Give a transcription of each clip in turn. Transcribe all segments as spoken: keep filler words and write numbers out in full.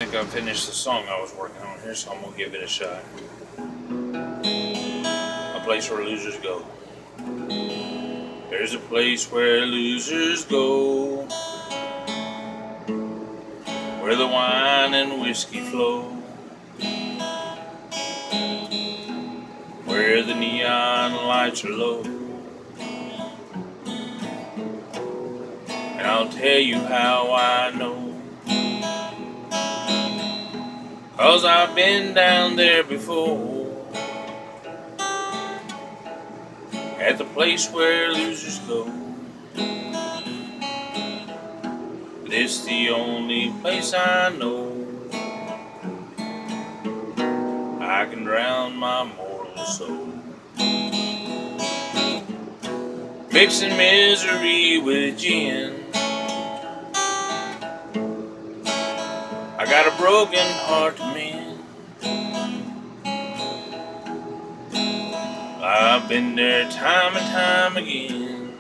think I finished the song I was working on here, so I'm gonna give it a shot. A place where losers go. There's a place where losers go, where the wine and whiskey flow, where the neon lights are low. And I'll tell you how I know, 'cause I've been down there before, at the place where losers go. But it's the only place I know I can drown my mortal soul. Mixing misery with gin, I got a broken heart to mend. I've been there time and time again,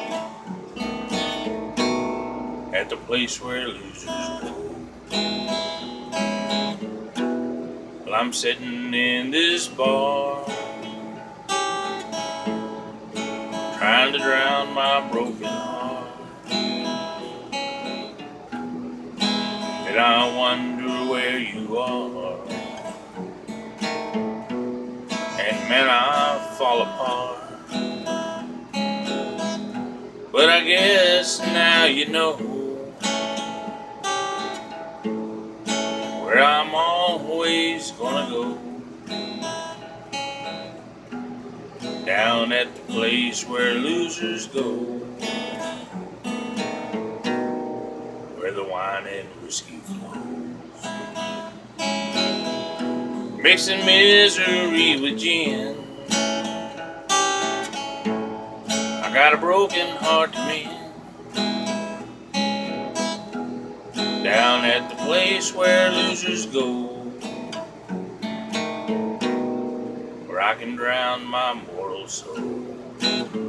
at the place where losers go. Well, I'm sitting in this bar, trying to drown my broken heart. And I wonder where you are, and man, I fall apart. But I guess now you know where I'm always gonna go, down at the place where losers go, where the wine and whiskey flows. Mixing misery with gin, I got a broken heart to mend. Down at the place where losers go, where I can drown my mortal soul.